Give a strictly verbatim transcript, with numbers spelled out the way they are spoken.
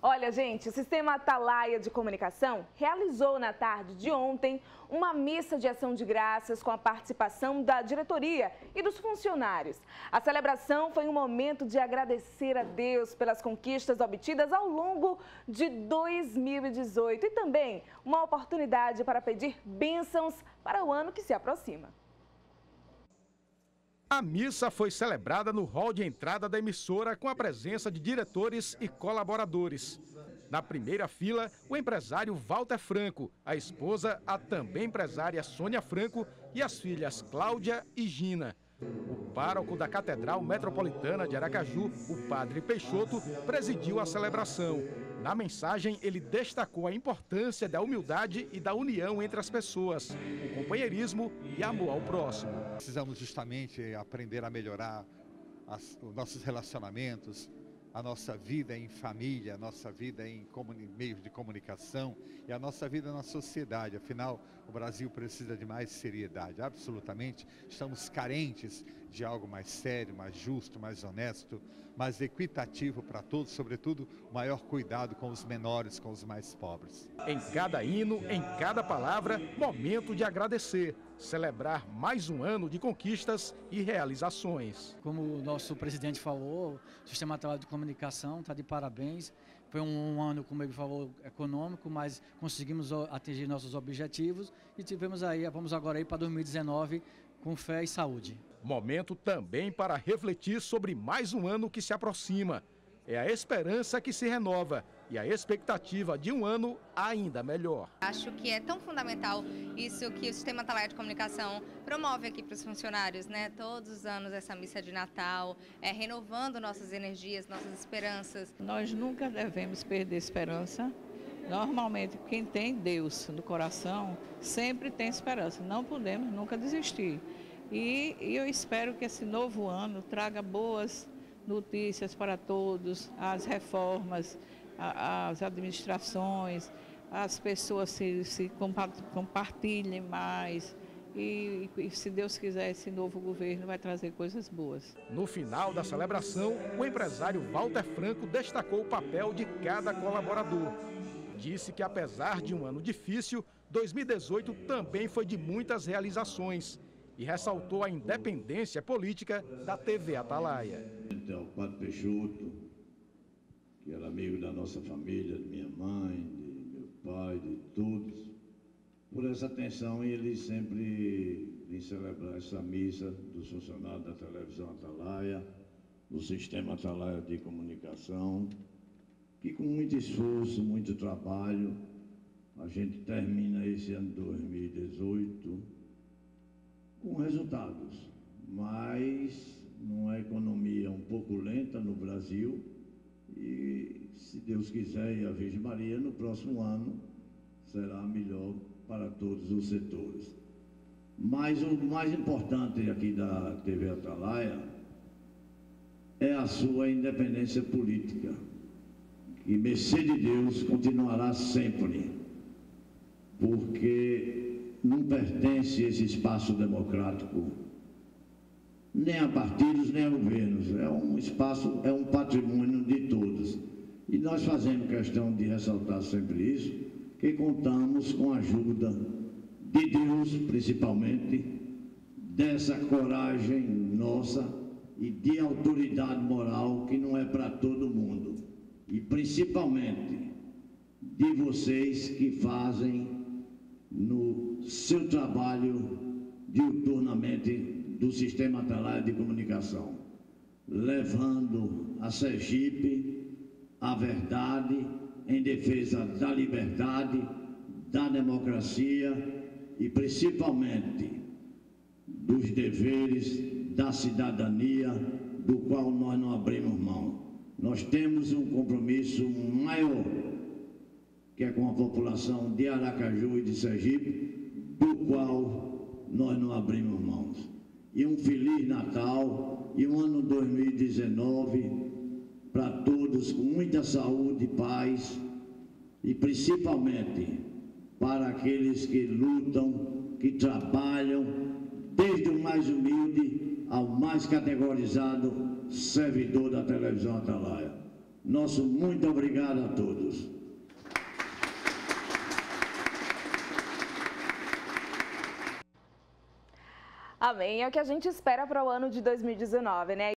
Olha, gente, o Sistema Atalaia de Comunicação realizou na tarde de ontem uma missa de ação de graças com a participação da diretoria e dos funcionários. A celebração foi um momento de agradecer a Deus pelas conquistas obtidas ao longo de dois mil e dezoito e também uma oportunidade para pedir bênçãos para o ano que se aproxima. A missa foi celebrada no hall de entrada da emissora com a presença de diretores e colaboradores. Na primeira fila, o empresário Walter Franco, a esposa, a também empresária Sônia Franco e as filhas Cláudia e Gina. O pároco da Catedral Metropolitana de Aracaju, o padre Peixoto, presidiu a celebração. Na mensagem, ele destacou a importância da humildade e da união entre as pessoas, o companheirismo e amor ao próximo. Precisamos justamente aprender a melhorar as, os nossos relacionamentos, a nossa vida em família, a nossa vida em meios de comunicação e a nossa vida na sociedade. Afinal, o Brasil precisa de mais seriedade, absolutamente. Estamos carentes de algo mais sério, mais justo, mais honesto, mais equitativo para todos, sobretudo o maior cuidado com os menores, com os mais pobres. Em cada hino, em cada palavra, momento de agradecer, celebrar mais um ano de conquistas e realizações. Como o nosso presidente falou, o Sistema Atalaia de Comunicação está de parabéns. Foi um ano, como ele falou, econômico, mas conseguimos atingir nossos objetivos e tivemos aí, vamos agora aí para dois mil e dezenove com fé e saúde. Momento também para refletir sobre mais um ano que se aproxima. É a esperança que se renova e a expectativa de um ano ainda melhor. Acho que é tão fundamental isso que o Sistema Atalaia de Comunicação promove aqui para os funcionários, né? Todos os anos essa missa de Natal, é, renovando nossas energias, nossas esperanças. Nós nunca devemos perder esperança. Normalmente, quem tem Deus no coração sempre tem esperança. Não podemos nunca desistir. E, e eu espero que esse novo ano traga boas notícias para todos, as reformas, as administrações, as pessoas se, se compartilhem mais e, e, se Deus quiser, esse novo governo vai trazer coisas boas. No final da celebração, o empresário Walter Franco destacou o papel de cada colaborador. Disse que, apesar de um ano difícil, dois mil e dezoito também foi de muitas realizações e ressaltou a independência política da T V Atalaia. Então, o padre Peixoto, que era amigo da nossa família, de minha mãe, de meu pai, de todos, por essa atenção, ele sempre vem celebrar essa missa dos funcionários da televisão Atalaia, do Sistema Atalaia de Comunicação, que com muito esforço, muito trabalho, a gente termina esse ano dois mil e dezoito com resultados, mas numa economia um pouco lenta no Brasil e, se Deus quiser e a Virgem Maria, no próximo ano será melhor para todos os setores. Mas o mais importante aqui da T V Atalaia é a sua independência política, que, mercê de Deus, continuará sempre, porque não pertence esse espaço democrático nem a partidos, nem a governos. É um espaço, é um patrimônio de todos. E nós fazemos questão de ressaltar sempre isso, que contamos com a ajuda de Deus, principalmente, dessa coragem nossa e de autoridade moral que não é para todo mundo. E principalmente de vocês que fazem no seu trabalho diuturnamente do Sistema Atalaia de Comunicação, levando a Sergipe a verdade em defesa da liberdade, da democracia e principalmente dos deveres da cidadania, do qual nós não abrimos mão. Nós temos um compromisso maior, que é com a população de Aracaju e de Sergipe, do qual nós não abrimos mãos. E um Feliz Natal e um ano dois mil e dezenove para todos, com muita saúde, paz e principalmente para aqueles que lutam, que trabalham, desde o mais humilde ao mais categorizado servidor da televisão Atalaia. Nosso muito obrigado a todos. Amém. É o que a gente espera para o ano de dois mil e dezenove, né?